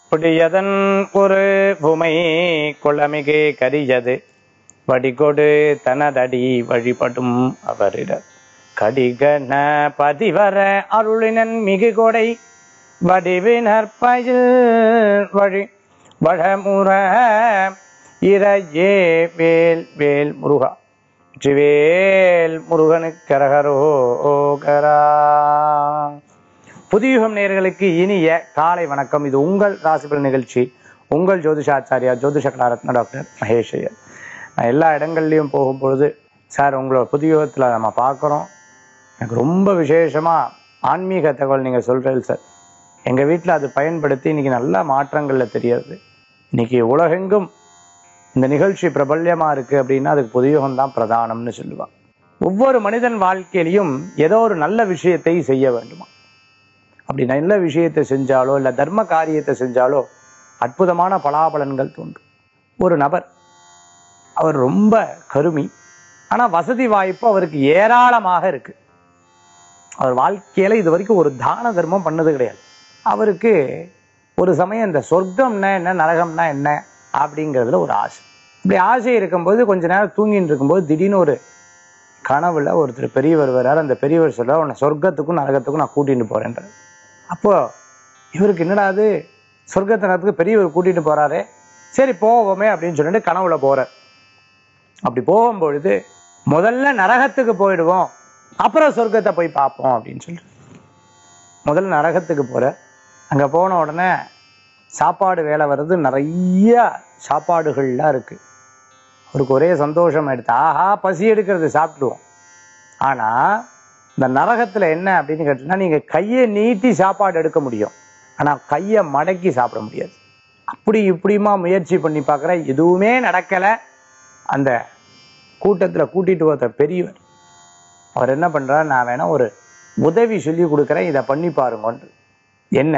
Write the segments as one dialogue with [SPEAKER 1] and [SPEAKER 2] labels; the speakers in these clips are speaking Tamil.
[SPEAKER 1] புடியதன் ஒரு புமை குளமிகு கரியது வடிகொடு தனதடி வழிபடும் அவரிடம் கடிகன பதிவர அருளினன் மிகு கொடை வடிவினர் பயில் வழி வடமுற இறையே வேல் வேல் முருகா வெற்றிவேல் முருகனுக்கு கரகரோகரா. புதியுகம் நேயர்களுக்கு இனிய காலை வணக்கம். இது உங்கள் ராசிபலன் நிகழ்ச்சி. உங்கள் ஜோதிஷாச்சாரியா ஜோதிஷ கலாரத்ன டாக்டர் மகேஷ் ஐயர். நான் எல்லா இடங்கள்லையும் போகும்பொழுது சார் உங்களோட புதியுகத்தில் நம்ம பார்க்குறோம், எனக்கு ரொம்ப விசேஷமாக ஆன்மீக தகவல் நீங்கள் சொல்கிறீர்கள் சார், எங்கள் வீட்டில் அது பயன்படுத்தி இன்றைக்கி நல்ல மாற்றங்களில் தெரியாது. இன்றைக்கி உலகெங்கும் இந்த நிகழ்ச்சி பிரபல்யமாக இருக்குது அப்படின்னா அதுக்கு புதியுகம் தான் பிரதானம்னு சொல்லுவாள். ஒவ்வொரு மனிதன் வாழ்க்கையிலையும் ஏதோ ஒரு நல்ல விஷயத்தை செய்ய வேண்டுமா. அப்படி நல்ல விஷயத்தை செஞ்சாலோ இல்லை தர்ம காரியத்தை செஞ்சாலோ அற்புதமான பலாபலன்கள் தோன்றும். ஒரு நபர், அவர் ரொம்ப கருமி, ஆனால் வசதி வாய்ப்பு அவருக்கு ஏராளமாக இருக்கு. அவர் வாழ்க்கையில இது வரைக்கும் ஒரு தான தர்மம் பண்ணது கிடையாது. அவருக்கு ஒரு சமயம் இந்த சொர்க்கம்னா என்ன நரகம்னா என்ன அப்படிங்கிறதுல ஒரு ஆசை. இப்படி ஆசை இருக்கும்போது கொஞ்ச நேரம் தூங்கின்னு இருக்கும்போது திடீர்னு ஒரு கனவுல ஒருத்தர் பெரியவர் வர்றாரு. அந்த பெரியவர் சொல்றாரு, உன்னை சொர்க்கத்துக்கும் நரகத்துக்கும் நான் கூட்டிட்டு போறேன்றார். அப்போ இவருக்கு என்னடாது, சொர்க்கத்து நரகத்துக்கு பெரியவர் கூட்டிட்டு போறாரு, சரி போவோமே அப்படின்னு சொல்லிட்டு கனவுல போறார். அப்படி போகும்பொழுது முதல்ல நரகத்துக்கு போயிடுவோம், அப்புறம் சொர்க்கத்தை போய் பார்ப்போம் அப்படின்னு சொல்லிட்டு முதல்ல நரகத்துக்கு போற. அங்க போன உடனே சாப்பாடு வேலை வருது, நிறைய சாப்பாடுகள்லாம் இருக்கு. அவருக்கு ஒரே சந்தோஷம் எடுத்து, ஆஹா பசி எடுக்கிறது சாப்பிடுவோம். ஆனா இந்த நரகத்துல என்ன அப்படின்னு கேட்டீங்கன்னா, நீங்க கையை நீட்டி சாப்பாடு எடுக்க முடியும், ஆனா கையை மடக்கி சாப்பிட முடியாது. அப்படி இப்படிமா முயற்சி பண்ணி பார்க்குற, எதுவுமே நடக்கலை. அந்த கூட்டத்துல கூட்டிட்டு வந்த பெரியவர் அவர் என்ன பண்றார், நான் வேணா ஒரு உதவி சொல்லி கொடுக்குறேன், இதை பண்ணி பாருங்கன்று. என்ன,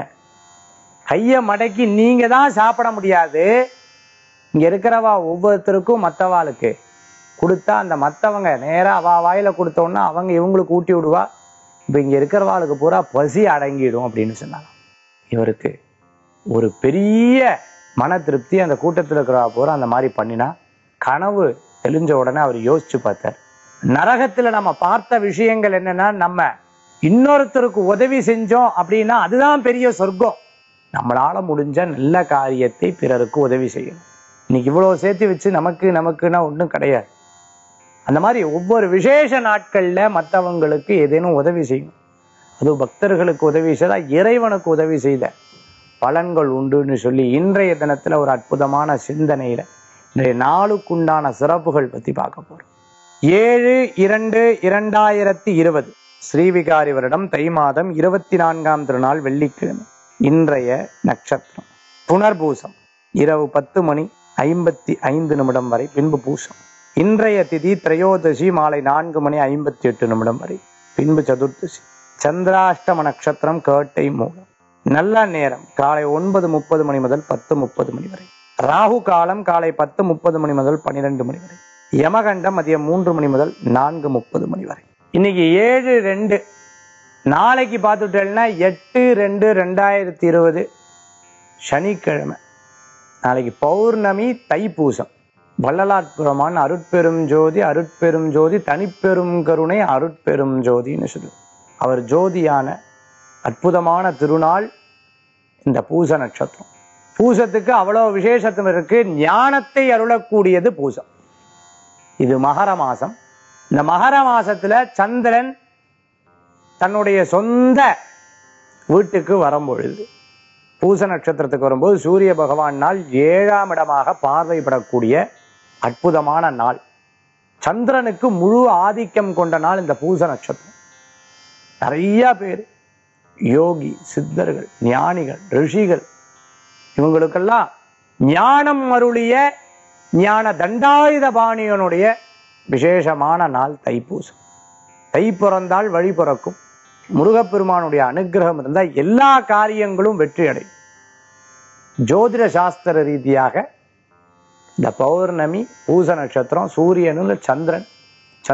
[SPEAKER 1] கையை மடக்கி நீங்க தான் சாப்பிட முடியாது, இங்க இருக்கிறவா ஒவ்வொருத்தருக்கும் மற்றவாளுக்கு கொடுத்தா அந்த மற்றவங்க நேரா அவா வாயில கொடுத்தோன்னா அவங்க இவங்களுக்கு ஊட்டி விடுவா. இப்ப இங்க இருக்கிறவாளுக்கு பூரா பசி அடங்கிடும் அப்படின்னு சொன்னாங்க. இவருக்கு ஒரு பெரிய மன திருப்தி. அந்த கூட்டத்தில் இருக்கிறவா பூரா அந்த மாதிரி பண்ணினா கனவு தெளிஞ்ச உடனே அவர் யோசிச்சு பார்த்தார். நரகத்துல நம்ம பார்த்த விஷயங்கள் என்னன்னா, நம்ம இன்னொருத்தருக்கு உதவி செஞ்சோம் அப்படின்னா அதுதான் பெரிய சொர்க்கம். நம்மளால முடிஞ்ச நல்ல காரியத்தை பிறருக்கு உதவி செய்யணும். இன்னைக்கு இவ்வளவு சேர்த்து வச்சு நமக்குன்னா ஒன்றும் கிடையாது. அந்த மாதிரி ஒவ்வொரு விசேஷ நாட்கள்ல மற்றவங்களுக்கு ஏதேனும் உதவி செய்யணும். அதுவும் பக்தர்களுக்கு உதவி செய்தா இறைவனுக்கு உதவி செய்த பலன்கள் உண்டுன்னு சொல்லி இன்றைய தினத்துல ஒரு அற்புதமான சிந்தனையில இன்றைய நாளுக்குண்டான சிறப்புகள் பத்தி பார்க்க போறோம். 7/2/2020 ஸ்ரீவிகாரி வருடம் தை மாதம் 24ஆம் திருநாள் வெள்ளிக்கிழமை. இன்றைய நட்சத்திரம் புனர்பூசம். இரவு 10:55 வரை பின்பு பூசம். இன்றைய திதி திரையோதசி மாலை 4:58 வரை பின்பு சதுர்தசி. சந்திராஷ்டம நட்சத்திரம் கேட்டை மூலம். நல்ல நேரம் காலை 9:30 முதல் 10:30 வரை. ராகு காலம் காலை 10:30 முதல் 12 வரை. யமகண்டம் மதியம் 3 முதல் 4:30 வரை. இன்னைக்கு 7/2, நாளைக்கு பார்த்துட்டேன்னா 8/2/2020 சனிக்கிழமை. நாளைக்கு பௌர்ணமி, தைப்பூசம். வள்ளலாற்புரமான அருட்பெரும் ஜோதி அருட்பெரும் ஜோதி தனிப்பெரும் கருணை அருட்பெரும் ஜோதின்னு சொல்லு. அவர் ஜோதியான அற்புதமான திருநாள் இந்த பூச நட்சத்திரம். பூசத்துக்கு அவ்வளவு விசேஷத்துவம் இருக்கு. ஞானத்தை அருளக்கூடியது பூசம். இது மகர மாசம். இந்த மகர மாசத்துல சந்திரன் தன்னுடைய சொந்த வீட்டுக்கு வரும்பொழுது, பூச நட்சத்திரத்துக்கு வரும்போது சூரிய பகவான் நாள் 7ஆம் இடமாக பார்வைப்படக்கூடிய அற்புதமான நாள். சந்திரனுக்கு முழு ஆதிக்கம் கொண்ட நாள் இந்த பூச நட்சத்திரம். நிறைய பேர் யோகி, சித்தர்கள், ஞானிகள், ரிஷிகள், இவங்களுக்கெல்லாம் ஞானம் அருளிய ஞான தண்டாயுத பாணியனுடைய விசேஷமான நாள் தைப்பூசம். தை பிறந்தால் வழி பிறக்கும். முருகப்பெருமானுடைய அனுகிரகம் இருந்தால் எல்லா காரியங்களும் வெற்றி அடையும். ஜோதிட சாஸ்திர ரீதியாக இந்த பௌர்ணமி, பூச நட்சத்திரம், சூரியனும்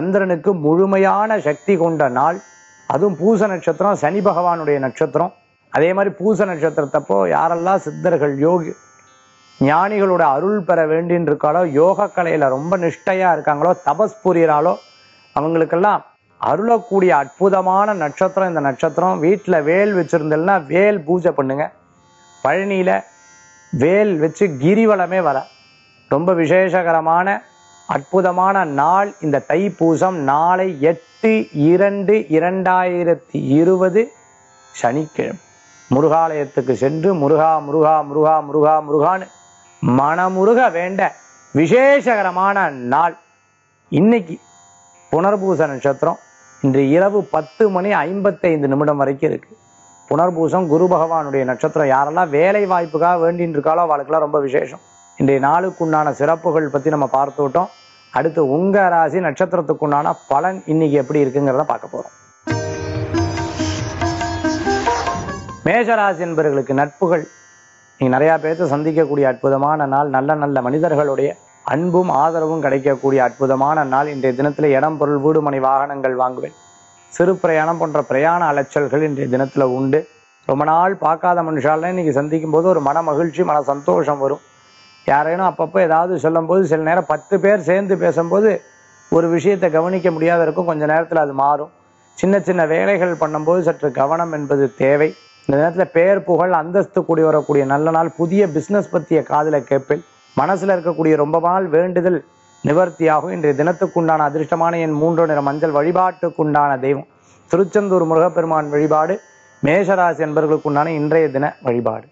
[SPEAKER 1] சந்திரனுக்கு முழுமையான சக்தி கொண்ட நாள். அதுவும் பூச நட்சத்திரம் சனி பகவானுடைய நட்சத்திரம். அதே மாதிரி பூச நட்சத்திரத்தப்போ யாரெல்லாம் சித்தர்கள் யோகி ஞானிகளோட அருள் பெற வேண்டின்னு இருக்காளோ, யோக கலையில ரொம்ப நிஷ்டையா இருக்காங்களோ, தபஸ் புரியறாளோ, அவங்களுக்கெல்லாம் அருளக்கூடிய அற்புதமான நட்சத்திரம் இந்த நட்சத்திரம். வீட்டுல வேல் வச்சிருந்தேன்னா வேல் பூஜை பண்ணுங்க. பழனியில வேல் வச்சு கிரிவலமே வர ரொம்ப விசேஷகரமான அற்புதமான நாள் இந்த தைப்பூசம். நாளை 8/2/2020 சனிக்கிழமை. முருகாலயத்துக்கு சென்று முருகா முருகா முருகா முருகா முருகான்னு மனமுருக வேண்ட விசேஷகரமான நாள். இன்னைக்கு புனர்பூச நட்சத்திரம் இன்று இரவு 10:55 வரைக்கும் இருக்கு. புனர்பூசம் குரு பகவானுடைய நட்சத்திரம். யாரெல்லாம் வேலை வாய்ப்புக்காக வேண்டின்னு இருக்காளோ அவளுக்கெல்லாம் ரொம்ப விசேஷம். இன்றைய நாளுக்குண்டான சிறப்புகள் பத்தி நம்ம பார்த்துட்டோம். அடுத்து உங்க ராசி நட்சத்திரத்துக்குண்டான பலன் இன்னைக்கு எப்படி இருக்குங்கிறத பார்க்க போறோம். மேஷராசி என்பவர்களுக்கு நட்புகள் நீங்க நிறைய பேர்த்து சந்திக்கக்கூடிய அற்புதமான நாள். நல்ல நல்ல மனிதர்களுடைய அன்பும் ஆதரவும் கிடைக்கக்கூடிய அற்புதமான நாள். இன்றைய தினத்துல இடம் பொருள் வீடு மனை வாகனங்கள் வாங்குவேன். சிறு பிரயாணம் போன்ற பிரயாண அலைச்சல்கள் இன்றைய தினத்துல உண்டு. ரொம்ப நாள் பார்க்காத மனுஷால இன்னைக்கு சந்திக்கும் போது ஒரு மன மகிழ்ச்சி மன சந்தோஷம் வரும். யாரேனும் அப்பப்போ ஏதாவது சொல்லும் போது சில நேரம் 10 பேர் சேர்ந்து பேசும்போது ஒரு விஷயத்தை கவனிக்க முடியாத இருக்கும். கொஞ்ச நேரத்துல அது மாறும். சின்ன சின்ன வேலைகள் பண்ணும்போது சற்று கவனம் என்பது தேவை. இந்த நேரத்துல பேர் புகழ் அந்தஸ்து கூடி வரக்கூடிய நல்ல நாள். புதிய பிசினஸ் பத்திய காதுல கேட்பில். மனசுல இருக்கக்கூடிய ரொம்ப நாள் வேண்டுதல் நிவர்த்தியாகும். இன்றைய தினத்துக்குண்டான அதிர்ஷ்டமான எண் 3 நிற மஞ்சள். வழிபாட்டுக்குண்டான தெய்வம் திருச்செந்தூர் முருகப்பெருமான் வழிபாடு மேஷராசி என்பவர்களுக்குண்டான இன்றைய தின வழிபாடு.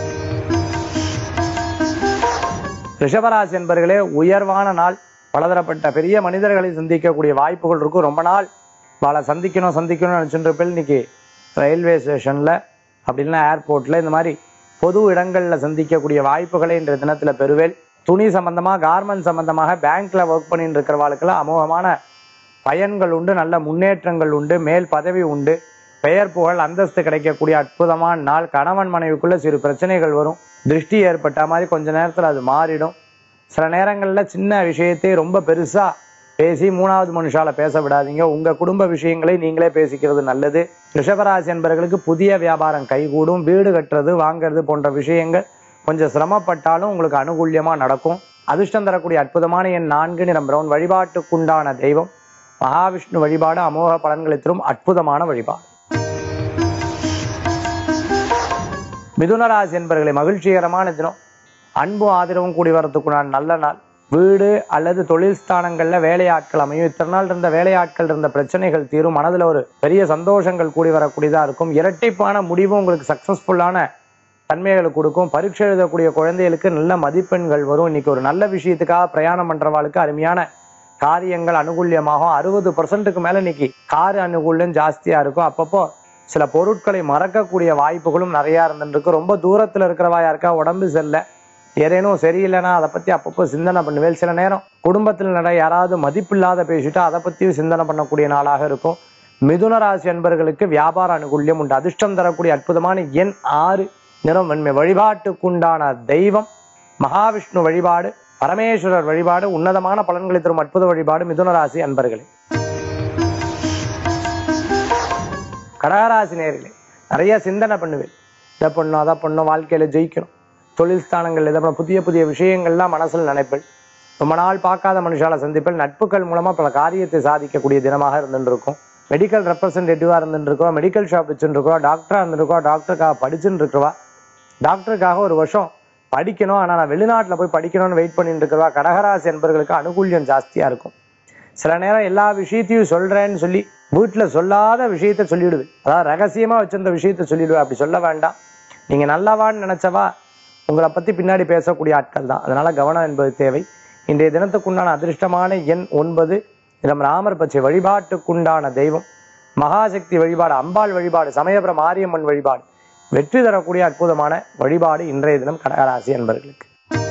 [SPEAKER 1] ரிஷபராசி என்பவர்களே உயர்வான நாள். பலதரப்பட்ட பெரிய மனிதர்களை சந்திக்கக்கூடிய வாய்ப்புகள் இருக்கும். ரொம்ப நாள் வாழை சந்திக்கணும்னு நினைச்சுட்டு இன்னைக்கு ரயில்வே ஸ்டேஷன்ல அப்படி இல்லைன்னா ஏர்போர்ட்ல இந்த மாதிரி பொது இடங்கள்ல சந்திக்கக்கூடிய வாய்ப்புகளை இன்றைய தினத்துல பெறுவேல். துணி சம்பந்தமாக கார்மெண்ட் சம்பந்தமாக பேங்க்ல ஒர்க் பண்ணிட்டு இருக்கிறவாளுக்கெல்லாம் அமோகமான பயன்கள் உண்டு. நல்ல முன்னேற்றங்கள் உண்டு. மேல் பதவி உண்டு. பெயர் புகழ் அந்தஸ்து கிடைக்கக்கூடிய அற்புதமான நாள். கணவன் மனைவிக்குள்ள சிறு பிரச்சனைகள் வரும். திருஷ்டி ஏற்பட்ட மாதிரி கொஞ்ச நேரத்துல அது மாறிடும். சில நேரங்கள்ல சின்ன விஷயத்தை ரொம்ப பெருசா பேசி 3வது மனுஷால பேச விடாதீங்க. உங்க குடும்ப விஷயங்களை நீங்களே பேசிக்கிறது நல்லது. ரிஷபராசி என்பவர்களுக்கு புதிய வியாபாரம் கைகூடும். வீடு கட்டுறது வாங்கிறது போன்ற விஷயங்கள் கொஞ்சம் சிரமப்பட்டாலும் உங்களுக்கு அனுகூல்யமா நடக்கும். அதிர்ஷ்டம் தரக்கூடிய அற்புதமான எண் 4 நிறம் பிரவுன். வழிபாட்டுக்குண்டான தெய்வம் மகாவிஷ்ணு வழிபாடு அமோக பலன்களை தரும் அற்புதமான வழிபாடு. மிதுனராசி என்பவர்களை மகிழ்ச்சிகரமான தினம். அன்பும் ஆதரவும் கூடி வரத்துக்குண்டான நல்ல நாள். வீடு அல்லது தொழில் ஸ்தானங்கள்ல வேலையாட்கள் அமையும். இத்தனை நாள் இருந்த வேலையாட்கள் இருந்த பிரச்சனைகள் தீரும். மனதுல ஒரு பெரிய சந்தோஷங்கள் கூடி வரக்கூடியதா இருக்கும். இரட்டிப்பான முடிவும் உங்களுக்கு சக்சஸ்ஃபுல்லான தன்மைகளை கொடுக்கும். பரீட்சை எழுதக்கூடிய குழந்தைகளுக்கு நல்ல மதிப்பெண்கள் வரும். இன்னைக்கு ஒரு நல்ல விஷயத்துக்காக பிரயாணம் பண்றவாளுக்கு அருமையான காரியங்கள் அனுகூல்யமாகும். 60% மேல இன்னைக்கு கார் அனுகூல்யம் ஜாஸ்தியா இருக்கும். அப்பப்போ சில பொருட்களை மறக்கக்கூடிய வாய்ப்புகளும் நிறைய இருந்துருக்கு. ரொம்ப தூரத்துல இருக்கிறவா யாருக்கா உடம்பு செல்ல ஏதேனும் சரியில்லைன்னா அதை பத்தி அப்பப்போ சிந்தனை பண்ணுவேன். சில நேரம் குடும்பத்தில் நிறைய யாராவது மதிப்பில்லாத பேசிட்டு அதை பத்தியும் சிந்தனை பண்ணக்கூடிய நாளாக இருக்கும். மிதுன ராசி அன்பர்களுக்கு வியாபார அனுகூல்யம் உண்டு. அதிர்ஷ்டம் தரக்கூடிய அற்புதமான எண் 6 நிறம் வெண்மை. வழிபாட்டுக்குண்டான தெய்வம் மகாவிஷ்ணு வழிபாடு பரமேஸ்வரர் வழிபாடு உன்னதமான பலன்களை தரும் அற்புத வழிபாடு மிதுன ராசி அன்பர்களே. கடகராசி நேயர்களே நிறைய சிந்தனை பண்ணுவேன். இதை பண்ணும் அதை பண்ணும், வாழ்க்கையில ஜெயிக்கணும், தொழில் ஸ்தானங்கள் இதை புதிய புதிய விஷயங்கள்லாம் மனசில் நினைப்பேன். ரொம்ப நாள் பார்க்காத மனுஷால சந்திப்பேன். நட்புகள் மூலமா பல காரியத்தை சாதிக்கக்கூடிய தினமாக இருந்துருக்கும். மெடிக்கல் ரெப்ரசன்டேட்டிவா இருந்துருக்கோம், மெடிக்கல் ஷாப் வச்சுருக்கோம், டாக்டரா இருந்திருக்கோம், டாக்டருக்காக படிச்சுட்டு இருக்கிறவா, டாக்டருக்காக ஒரு வருஷம் படிக்கணும் ஆனால் நான் வெளிநாட்டில் போய் படிக்கணும்னு வெயிட் பண்ணிட்டு இருக்கிறவா கடகராசி என்பவர்களுக்கு அனுகூல்யம் ஜாஸ்தியா இருக்கும். சில நேரம் எல்லா விஷயத்தையும் சொல்றேன்னு சொல்லி வீட்டில் சொல்லாத விஷயத்த சொல்லிடுவேன். அதாவது ரகசியமா வச்சிருந்த விஷயத்த சொல்லிடுவேன். அப்படி சொல்ல வேண்டாம். நீங்க நல்லவான்னு நினைச்சவா உங்களை பத்தி பின்னாடி பேசக்கூடிய ஆட்கள் தான். அதனால கவனம் என்பது தேவை. இன்றைய தினத்துக்குண்டான அதிர்ஷ்டமான எண் 9 நிறம் ராமர் பச்சை. வழிபாட்டுக்குண்டான தெய்வம் மகாசக்தி வழிபாடு அம்பாள் வழிபாடு சமயபுரம் மாரியம்மன் வழிபாடு வெற்றி தரக்கூடிய அற்புதமான வழிபாடு இன்றைய தினம் கடகராசி என்பவர்களுக்கு.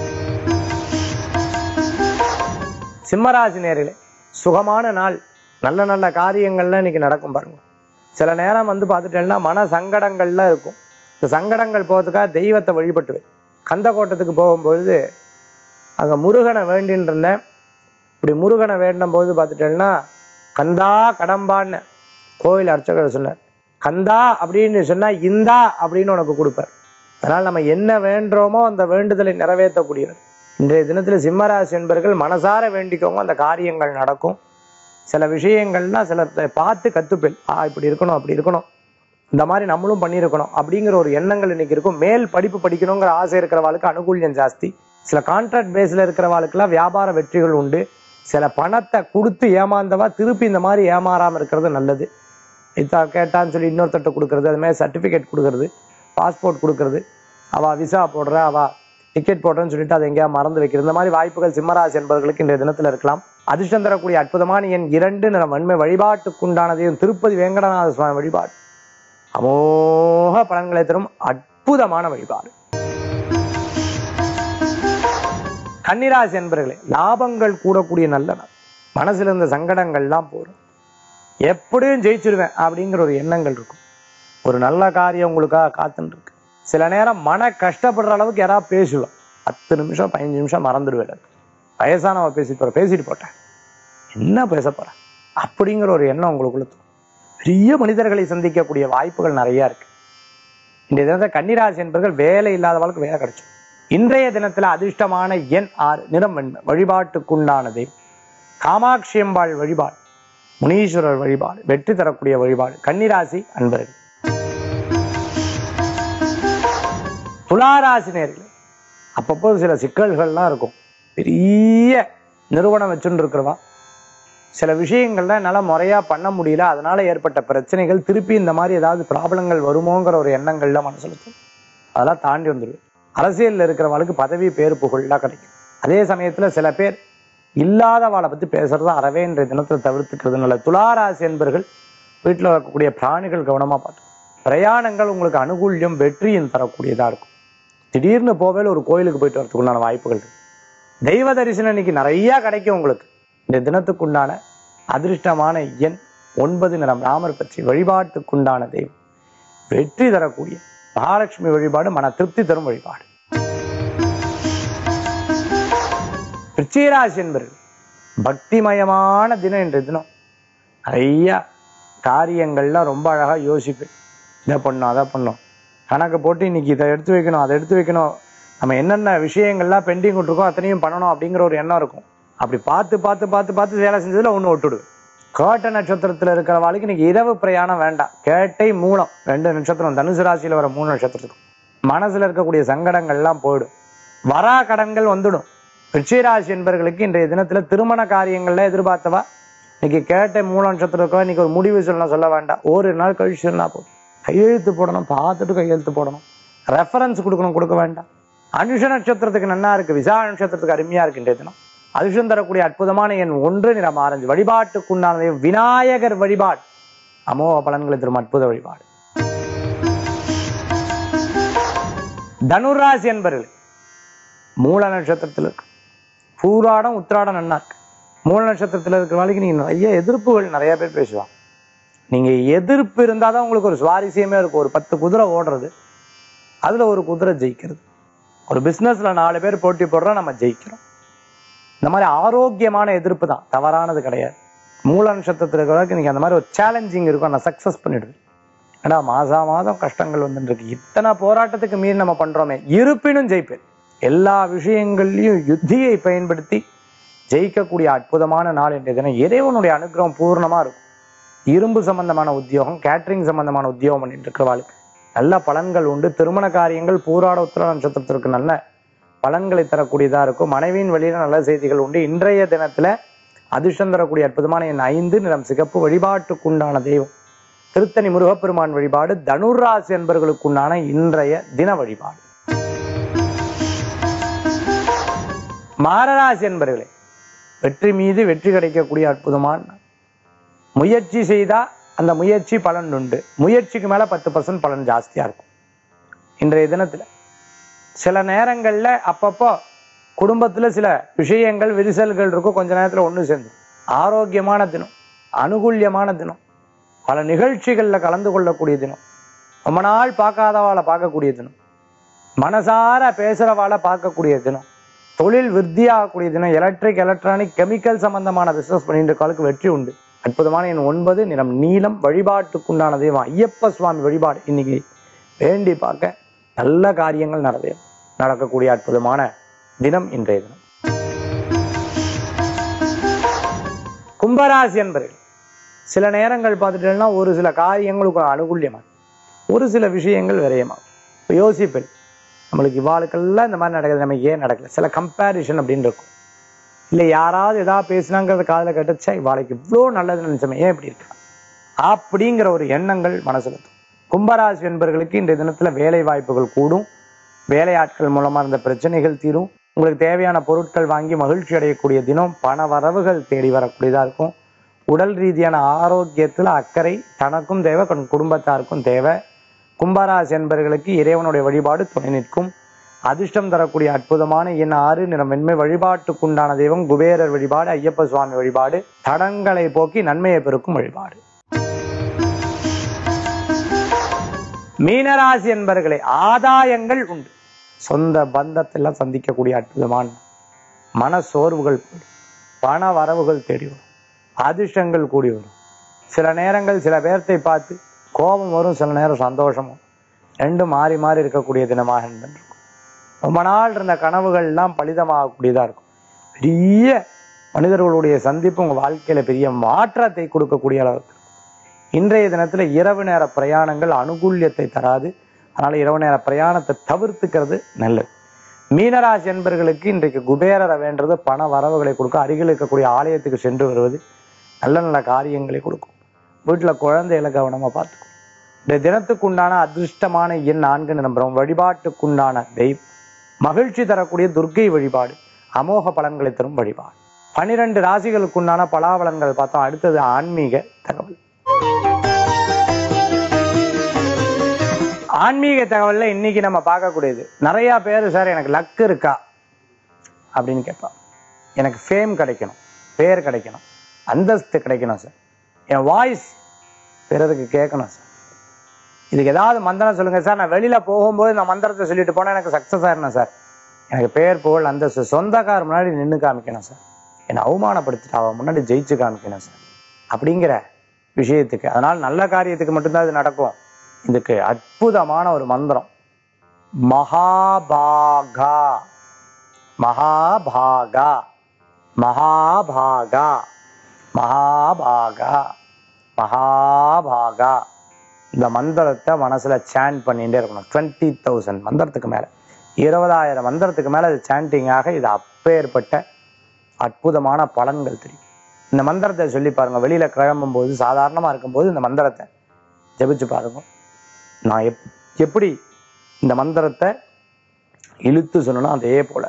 [SPEAKER 1] சிம்மராசி நேயர்களே சுகமான நாள். நல்ல நல்ல காரியங்கள்லாம் இன்னைக்கு நடக்கும் பாருங்க. சில நேரம் பார்த்துட்டேன்னா மன சங்கடங்கள்லாம் இருக்கும். இந்த சங்கடங்கள் போகிறதுக்காக தெய்வத்தை வழிபட்டுவேன். கந்தக்கோட்டத்துக்கு போகும்பொழுது அங்கே முருகனை வேண்டின்னு இருந்தேன். இப்படி முருகனை வேண்டும் போது பார்த்துட்டேன்னா கந்தா கடம்பான்னு கோயில் அர்ச்சகர் சொன்னார். கந்தா அப்படின்னு சொன்னா இந்தா அப்படின்னு உனக்கு கொடுப்பார். அதனால நம்ம என்ன வேண்டுறோமோ அந்த வேண்டுதலை நிறைவேற்றக்கூடியவர். இன்றைய தினத்துல சிம்மராசி என்பர்கள் மனசார வேண்டிக்கோங்க, அந்த காரியங்கள் நடக்கும். சில விஷயங்கள்னா சில பார்த்து கத்துப்பேன், இப்படி இருக்கணும் அப்படி இருக்கணும், இந்த மாதிரி நம்மளும் பண்ணியிருக்கணும் அப்படிங்கிற ஒரு எண்ணங்கள் இன்னைக்கு இருக்கும். மேல் படிப்பு படிக்கணுங்கிற ஆசை இருக்கிறவாளுக்கு அனுகூல்யம் ஜாஸ்தி. சில கான்ட்ராக்ட் பேஸ்ல இருக்கிறவாளுக்கெல்லாம் வியாபார வெற்றிகள் உண்டு. சில பணத்தை கொடுத்து ஏமாந்தவா திருப்பி இந்த மாதிரி ஏமாறாம இருக்கிறது நல்லது. கேட்டான்னு சொல்லி இன்னொருத்தட்ட கொடுக்கறது, அது மாதிரி சர்டிபிகேட் கொடுக்கறது, பாஸ்போர்ட் கொடுக்கறது, அவ விசா போடுற, அவ டிக்கெட் போடுறேன்னு சொல்லிட்டு அதை எங்கேயா மறந்து வைக்கிறது, இந்த மாதிரி வாய்ப்புகள் சிம்மராசி என்பவர்களுக்கு இன்றைய தினத்துல இருக்கலாம். அதிர்ஷ்டம் தரக்கூடிய அற்புதமான எண் 2 நிறம் வன்மை. வழிபாட்டுக்குண்டானதையும் திருப்பதி வேங்கடநாத சுவாமி வழிபாடு அமோக பலன்களை தரும் அற்புதமான வழிபாடு. கன்னிராசி என்பர்களே, லாபங்கள் கூடக்கூடிய நல்ல நாள். மனசுல இருந்த சங்கடங்கள்லாம் போடும். எப்படியும் ஜெயிச்சிருவேன் அப்படிங்கிற ஒரு எண்ணங்கள் இருக்கும். ஒரு நல்ல காரியம் உங்களுக்காக காத்துன்னு இருக்கு. சில நேரம் மன கஷ்டப்படுற அளவுக்கு யாராவது பேசுவேன், 10 நிமிஷம் 15 நிமிஷம் மறந்துடுவேன். வயசானவ பேசிட்டு போட்டேன், என்ன பேச போறேன் அப்படிங்கிற ஒரு எண்ணம் உங்களுக்குள்ள தோணும். பெரிய மனிதர்களை சந்திக்கக்கூடிய வாய்ப்புகள் நிறைய இருக்கு. இன்றைய தினத்தை கன்னிராசி என்பவர்கள் வேலை இல்லாதவர்களுக்கு வேலை கிடைக்கும். இன்றைய தினத்துல அதிர்ஷ்டமான எண் 6 நிறம் வெண்மை. வழிபாட்டுக்குண்டானதே காமாட்சி அம்பாள் வழிபாடு, முனீஸ்வரர் வழிபாடு வெற்றி தரக்கூடிய வழிபாடு. கன்னிராசி அன்பர்கள். துளாராசி நேர்களே, அப்பப்போ சில சிக்கல்கள்லாம் இருக்கும். பெரிய நிறுவனம் வச்சுட்டு இருக்கிறவா சில விஷயங்கள்லாம் என்னால் முறையா பண்ண முடியல, அதனால ஏற்பட்ட பிரச்சனைகள், திருப்பி இந்த மாதிரி ஏதாவது ப்ராப்ளங்கள் வருமோங்கிற ஒரு எண்ணங்கள்ல மனசுல அதெல்லாம் தாண்டி வந்துடுவேன். அரசியலில் இருக்கிறவங்களுக்கு பதவி பேர் புகழ்லாம் கிடைக்கும். அதே சமயத்துல சில பேர் இல்லாதவாளை பத்தி பேசுறது அறவே இன்றைய தினத்துல தவிர்த்துக்கிறது நல்ல. துளாராசி என்பர்கள் வீட்டில் இருக்கக்கூடிய பிராணிகள் கவனமா பார்த்து. பிரயாணங்கள் உங்களுக்கு அனுகூல்யம் வெற்றியும் தரக்கூடியதா இருக்கும். திடீர்னு போவேல ஒரு கோயிலுக்கு போயிட்டு வரதுக்குண்டான வாய்ப்புகள் இருக்கு. தெய்வ தரிசனம் இன்னைக்கு நிறைய கிடைக்கும் உங்களுக்கு. இந்த தினத்துக்குண்டான அதிர்ஷ்டமான எண் 9 நிறம் ராமர் பற்றி. வழிபாட்டுக்குண்டான தெய்வம் வெற்றி தரக்கூடிய மகாலட்சுமி வழிபாடு மன திருப்தி தரும் வழிபாடு. விருச்சிகராசி என்பர்கள் பக்திமயமான தினம். இன்றைய தினம் நிறைய காரியங்கள்லாம் ரொம்ப அழகா யோசிப்பேன். இதை பண்ணும் அதை பண்ணும், கணக்கு போட்டு இன்னைக்கு இதை எடுத்து வைக்கணும் அதை எடுத்து வைக்கணும், நம்ம என்னென்ன விஷயங்கள்லாம் பெண்டிங் விட்டுருக்கோம் அத்தனையும் பண்ணணும் அப்படிங்கிற ஒரு எண்ணம் இருக்கும். அப்படி பார்த்து பார்த்து பார்த்து பார்த்து வேலை செஞ்சதுல ஒன்று விட்டுடுவேன். கேட்ட நட்சத்திரத்துல இருக்கிற வாழ்க்கை இன்னைக்கு இரவு பிரயாணம் வேண்டாம். கேட்டை மூலம் 2 நட்சத்திரம் தனுசு ராசியில வர 3 நட்சத்திரத்துக்கும் மனசுல இருக்கக்கூடிய சங்கடங்கள்லாம் போயிடும். வரா கடன்கள் வந்துடும். விருச்சிகராசி என்பவர்களுக்கு இன்றைய தினத்துல திருமண காரியங்கள்ல எதிர்பார்த்தவா இன்னைக்கு கேட்டை 3 நட்சத்திரம் இருக்கா, இன்னைக்கு ஒரு முடிவு சொல்ல வேண்டாம், ஒரு நாள் கழிச்சு சொன்னா போதும். கையெழுத்து போடணும், பார்த்துட்டு கையெழுத்து போடணும், ரெஃபரன்ஸ் கொடுக்கணும், கொடுக்க வேண்டாம். அனுஷ நட்சத்திரத்துக்கு நன்னா இருக்கு, விசாக நட்சத்திரத்துக்கு அருமையா இருக்கு இன்றைய தினம். அதிர்ஷ்டம் தரக்கூடிய அற்புதமான எண் 1 நிறம் ஆரஞ்சு. வழிபாட்டுக்குண்டான விநாயகர் வழிபாடு அமோக பலன்களை தரும் அற்புத வழிபாடு. தனுராசி என்பர்கள் மூல நட்சத்திரத்தில் இருக்கு, பூராடம் உத்திராடம் நன்னா இருக்கு. மூல நட்சத்திரத்தில் இருக்கிற வாழ்க்கை நீங்க நிறைய எதிர்ப்புகள் நிறைய பேர் பேசுவாங்க. நீங்க எதிர்ப்பு இருந்தாதான் உங்களுக்கு ஒரு சுவாரஸ்யமே இருக்கும். ஒரு 10 குதிரை ஓடுறது, அதுல ஒரு குதிரை ஜெயிக்கிறது. ஒரு பிசினஸ்ல 4 பேர் போட்டி போடுறோம், நம்ம ஜெயிக்கிறோம். இந்த மாதிரி ஆரோக்கியமான எதிர்ப்பு தான், தவறானது கிடையாது. மூல நட்சத்திரத்தில் இருக்கிறவங்க நீங்க அந்த மாதிரி ஒரு சேலஞ்சிங் இருக்கும், நான் சக்சஸ் பண்ணிடுவேன். ஏன்னா மாதம் கஷ்டங்கள் வந்துட்டு இருக்கு, இத்தனை போராட்டத்துக்கு மீறி நம்ம பண்றோமே, இருப்பினும் ஜெயிப்பேன். எல்லா விஷயங்கள்லையும் யுத்தியை பயன்படுத்தி ஜெயிக்கக்கூடிய அற்புதமான நாள் இன்றைய தினம். இறைவனுடைய அனுகிரகம் பூர்ணமா இருக்கும். இரும்பு சம்பந்தமான உத்தியோகம், கேட்டரிங் சம்பந்தமான உத்தியோகம் பண்ணிட்டு இருக்கிறவாளுக்கு நல்ல பலன்கள் உண்டு. திருமண காரியங்கள் பூராட உத்திர நட்சத்திரத்திற்கு நல்ல பலன்களை தரக்கூடியதா இருக்கும். மனைவியின் வழியில நல்ல செய்திகள் உண்டு. இன்றைய தினத்துல அதிர்ஷ்டம் தரக்கூடிய அற்புதமான எண் 5 நிறம் சிகப்பு. வழிபாட்டுக்குண்டான தெய்வம் திருத்தணி முருகப்பெருமான் வழிபாடு. தனுராசி என்பவர்களுக்குண்டான இன்றைய தின வழிபாடு. மகராசி என்பவர்களே, வெற்றி மீது வெற்றி கிடைக்கக்கூடிய அற்புதமான முயற்சி செய்தா அந்த முயற்சி பலன் உண்டு. முயற்சிக்கு மேல 10% பலன் ஜாஸ்தியா இருக்கும். இன்றைய தினத்துல சில நேரங்கள்ல அப்பப்போ குடும்பத்துல சில விஷயங்கள் விரிசல்கள் இருக்கும், கொஞ்ச நேரத்துல ஒண்ணு சேர்ந்து. ஆரோக்கியமான தினம், அனுகூல்யமான தினம், பல நிகழ்ச்சிகள்ல கலந்து கொள்ளக்கூடிய தினம், ரொம்ப நாள் பார்க்காதவாளை பார்க்கக்கூடிய தினம், மனசார பேசுறவாளை பார்க்கக்கூடிய தினம், தொழில் விருத்தியாகக்கூடிய தினம். எலக்ட்ரிக் எலக்ட்ரானிக் கெமிக்கல் சம்பந்தமான பிசினஸ் பண்ணிட்டு இருக்காளுக்கு வெற்றி உண்டு. அற்புதமான எண் 9, நிறம் நீலம். வழிபாட்டுக்குண்டான தெய்வம் ஐயப்ப சுவாமி வழிபாடு இன்னைக்கு வேண்டி பார்க்க நல்ல காரியங்கள் நடக்கக்கூடிய அற்புதமான தினம் இன்றைய தினம். கும்பராசி என்பர்கள் சில நேரங்கள் பார்த்துட்டேன்னா ஒரு சில காரியங்களுக்கு அனுகூல்யமாக, ஒரு சில விஷயங்கள் விரயமாகும். இப்போ யோசிப்பேன், நம்மளுக்கு இவாளுக்கெல்லாம் இந்த மாதிரி நடக்குது, நமக்கு ஏன் நடக்கல? சில கம்பேரிஷன் அப்படின்னு இருக்கும். இல்லை யாராவது ஏதாவது பேசினாங்கிறத காதில் கட்டச்சா இவாளுக்கு இவ்வளோ நல்லது நினைச்சமே, ஏன் இப்படி இருக்கா அப்படிங்கிற ஒரு எண்ணங்கள் மனசுல இருக்கும். கும்பராசி என்பவர்களுக்கு இன்றைய தினத்துல வேலை வாய்ப்புகள் கூடும். வேலையாட்கள் மூலமா இருந்த பிரச்சனைகள் தீரும். உங்களுக்கு தேவையான பொருட்கள் வாங்கி மகிழ்ச்சி அடையக்கூடிய தினம். பண வரவுகள் தேடி வரக்கூடியதா இருக்கும். உடல் ரீதியான ஆரோக்கியத்துல அக்கறை தனக்கும் தேவை, குடும்பத்தாருக்கும் தேவை. கும்பராசி என்பவர்களுக்கு இறைவனுடைய வழிபாடு துணை நிற்கும். அதிர்ஷ்டம் தரக்கூடிய அற்புதமான எண் 6, நிறம் வெண்மை. வழிபாட்டுக்குண்டான தெய்வம் குபேரர் வழிபாடு, ஐயப்ப சுவாமி வழிபாடு. தடங்களை போக்கி நன்மையை பெருக்கும் வழிபாடு. மீனராசி என்பவர்களே, ஆதாயங்கள் உண்டு. சொந்த பந்தத்தெல்லாம் சந்திக்கக்கூடிய அற்புதமான மன சோர்வுகள் போயிடும். பண வரவுகள் தேடி வரும். அதிர்ஷ்டங்கள் கூடி வரும். சில நேரங்கள் சில பேர்த்தை பார்த்து கோபம் வரும், சில நேரம் சந்தோஷம் வரும். ரெண்டும் மாறி மாறி இருக்கக்கூடிய தினமாக இருக்கும். ரொம்ப நாள் இருந்த கனவுகள்லாம் பலிதமாகக்கூடியதா இருக்கும். பெரிய மனிதர்களுடைய சந்திப்பு உங்க வாழ்க்கையில பெரிய மாற்றத்தை கொடுக்கக்கூடிய அளவுக்கு. இன்றைய தினத்துல இரவு நேர பிரயாணங்கள் அனுகூல்யத்தை தராது. அதனால இரவு நேர பிரயாணத்தை தவிர்த்துக்கிறது நல்லது. மீனராசி என்பர்களுக்கு இன்றைக்கு குபேரரை வேண்டது பண வரவுகளை கொடுக்க. அருகில் இருக்கக்கூடிய ஆலயத்துக்கு சென்று வருவது நல்ல நல்ல காரியங்களை கொடுக்கும். வீட்டுல குழந்தைகளை கவனமா பார்த்துக்கும். இந்த தினத்துக்குண்டான அதிர்ஷ்டமான எண் 4, நிறம் வழிபாட்டுக்குண்டான தெய்வம் மகிழ்ச்சி தரக்கூடிய துர்க்கை வழிபாடு. அமோக பலன்களை தரும் வழிபாடு. 12 ராசிகளுக்குண்டான பலாபலன்கள் பார்த்தோம். அடுத்தது ஆன்மீக தகவல். ஆன்மீக தகவல்ல இன்னைக்கு நம்ம பார்க்கக்கூடியது, நிறைய பேர் சார் எனக்கு லக் இருக்கா அப்படின்னு கேட்பான். எனக்கு ஃபேம் கிடைக்கணும், பேர் கிடைக்கணும், அந்தஸ்து கிடைக்கணும் சார், என் வாய்ஸ் பிறருக்கு கேட்கணும் சார், இதுக்கு ஏதாவது மந்திரம் சொல்லுங்க சார், நான் வெளியில போகும்போது இந்த மந்திரத்தை சொல்லிட்டு போனா எனக்கு சக்சஸ் ஆயிடணும் சார், எனக்கு பேர் புகழ் அந்தஸ்து, சொந்தக்கார முன்னாடி நின்று காமிக்கணும் சார், என்னை அவமானப்படுத்திட்டு அவன் முன்னாடி ஜெயிச்சு காமிக்கணும் சார் அப்படிங்கிற விஷயத்துக்கு. அதனால நல்ல காரியத்துக்கு மட்டும்தான் இது நடக்கும். இதுக்கு அற்புதமான ஒரு மந்திரம், மகாபாகா மகாபாகா மகாபாகா மகாபாகா மகாபாகா. இந்த மந்திரத்தை மனசுல சாண்ட் பண்ணிட்டே இருக்கணும். 20,000 மந்திரத்துக்கு மேல, 20,000 மந்திரத்துக்கு மேல இது சாண்டிங்காக, இது அப்பேற்பட்ட அற்புதமான பலன்கள் தெரியும். இந்த மந்திரத்தை சொல்லி பாருங்க. வெளியில கிளம்பும் போது, சாதாரணமா இருக்கும்போது இந்த மந்திரத்தை ஜபிச்சு பாருங்க. நான் எப்படி இந்த மந்திரத்தை இழுத்து சொல்லணும், அதே போல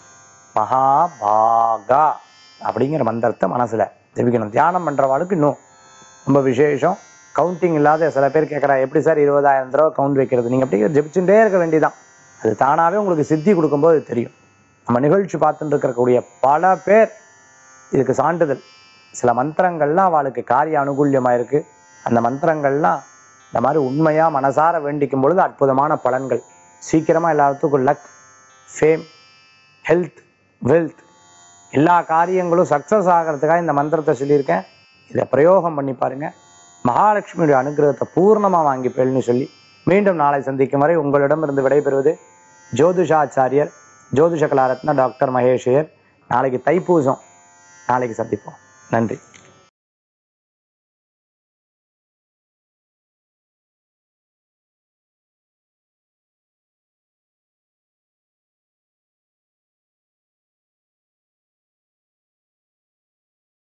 [SPEAKER 1] மகாபாகா அப்படிங்கிற மந்திரத்தை மனசுல ஜபிக்கணும். தியானம் பண்றவாளுக்கு இன்னும் ரொம்ப விசேஷம். கவுண்டிங் இல்லாத சில பேர் கேட்கறா, எப்படி சார் 20,000 தடவை கவுண்ட் வைக்கிறது? நீங்க அப்படி ஜபிச்சுட்டே இருக்க வேண்டியதான். அது தானாவே உங்களுக்கு சித்தி கொடுக்கும்போது தெரியும். நம்ம நிகழ்ச்சி பார்த்துட்டு இருக்கக்கூடிய பல பேர் இதுக்கு சான்றிதழ். சில மந்திரங்கள்லாம் அவளுக்கு காரிய அனுகூல்யமாயிருக்கு. அந்த மந்திரங்கள்லாம் இந்த மாதிரி உண்மையா மனசார வேண்டிக்கும் பொழுது அற்புதமான பலன்கள். சீக்கிரமா எல்லாத்துக்கும் லக், ஃபேம், ஹெல்த், வெல்த் எல்லா காரியங்களும் சக்சஸ் ஆகிறதுக்காக இந்த மந்திரத்தை சொல்லியிருக்கேன். இதை பிரயோகம் பண்ணி பாருங்க. மகாலட்சுமியுடைய அனுகிரகத்தை பூர்ணமா வாங்கி பெல்னு சொல்லி மீண்டும் நாளை சந்திக்கும் வரை உங்களிடமிருந்து விடைபெறுவது ஜோதிஷாச்சாரியர், ஜோதிஷ கலாரத்ன டாக்டர் மகேஷ் ஐயர். நாளைக்கு தைப்பூசம், நாளைக்கு சந்திப்போம். நன்றி.